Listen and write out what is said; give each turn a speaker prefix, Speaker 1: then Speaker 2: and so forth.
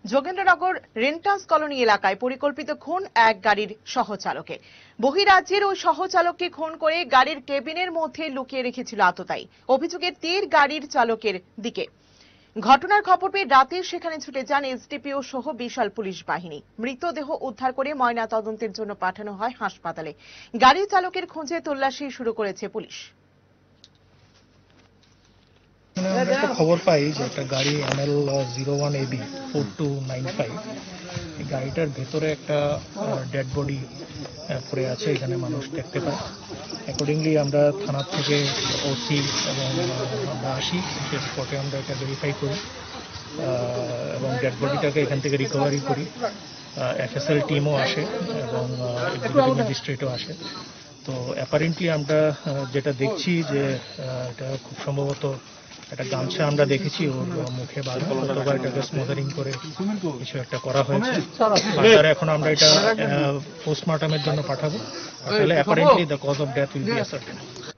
Speaker 1: Jogendranagar রেন্টাস colony এলাকায় পরিকল্পিত খুন এক গাড়ির সহচালকের। বহিরাজ্যের ওই সহচালককে খুন করে গাড়ির কেবিনের মধ্যে লুকিয়ে রেখেছিল আততায়ী। অভিযোগের তীর গাড়ির চালকের দিকে। ঘটনার খবর পেয়ে রাতে সেখানে ছুটে যান এসডিপিও সহ বিশাল পুলিশ বাহিনী। মৃতদেহ উদ্ধার করে ময়না তদন্তের জন্য পাঠানো হয় হাসপাতালে। গাড়ি চালকের খোঁজে তল্লাশি শুরু করেছে পুলিশ।
Speaker 2: আমরা একটা খবর পাই যে একটা গাড়ি NL 01AB 4295, এই গাড়িটার ভেতরে একটা ডেড বডি পড়ে আছে, এখানে মানুষ দেখতে পায়। অ্যাকর্ডিংলি আমরা থানা থেকে ওসি এবং আমরা আসি, সে স্পটে আমরা এটা ভেরিফাই করি এবং ডেড বডিটাকে এখান থেকে রিকভারি করি। FSL টিমও আসে এবং এক্সিকিউটিভ ম্যাজিস্ট্রেটও আসে। তো অ্যাপারেন্টলি আমরা যেটা দেখছি যে এটা খুব সম্ভবত একটা গামছা আমরা দেখেছি ওর মুখে বাঁধা, অথবা এটাকে স্মোদারিং করে কিছু একটা করা হয়েছে। এখন আমরা এটা পোস্টমর্টমের জন্য পাঠাবো। তাহলে apparently the cause of death will be ascertain.